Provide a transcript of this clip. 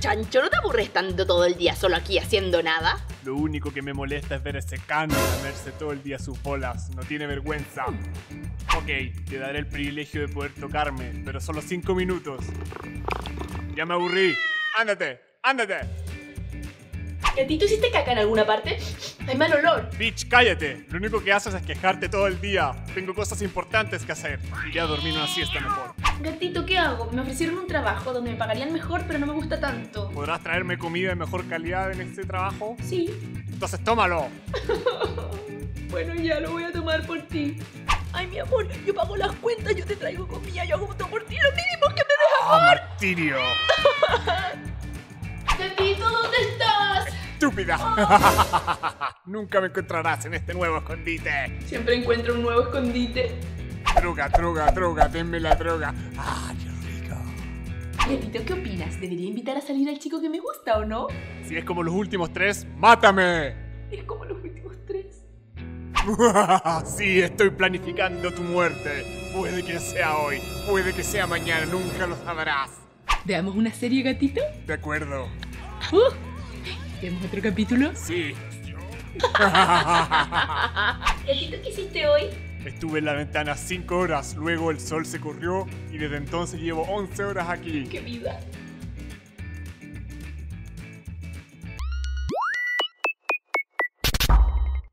chancho, ¿no te aburres tanto todo el día solo aquí haciendo nada? Lo único que me molesta es ver a ese cano lamerse todo el día sus bolas. No tiene vergüenza. Ok, te daré el privilegio de poder tocarme, pero solo 5 minutos. Ya me aburrí. ¡Ándate! ¡Ándate! ¿Gatito, hiciste caca en alguna parte? Hay mal olor. Bitch, cállate. Lo único que haces es quejarte todo el día. Tengo cosas importantes que hacer. Iré a dormir una siesta mejor. Gatito, ¿qué hago? Me ofrecieron un trabajo donde me pagarían mejor, pero no me gusta tanto. ¿Podrás traerme comida de mejor calidad en este trabajo? Sí. Entonces tómalo. Bueno, ya lo voy a tomar por ti. Ay, mi amor, yo pago las cuentas, yo te traigo comida, yo hago todo por ti, lo mínimo que me dejas. ¡Ah, martirio! Gatito, ¿dónde estás? ¡Estúpida! Nunca me encontrarás en este nuevo escondite. Siempre encuentro un nuevo escondite. Droga, droga, droga, denme la droga. ¡Ah, qué rico! Gatito, ¿qué opinas? ¿Debería invitar a salir al chico que me gusta o no? Si es como los últimos 3, ¡mátame! Es como los últimos 3. Sí, estoy planificando tu muerte. Puede que sea hoy, puede que sea mañana, nunca lo sabrás. ¿Veamos una serie, gatito? De acuerdo. ¿Vemos otro capítulo? Sí. Gatito, ¿qué hiciste hoy? Estuve en la ventana 5 horas, luego el sol se corrió y desde entonces llevo 11 horas aquí. ¡Qué vida!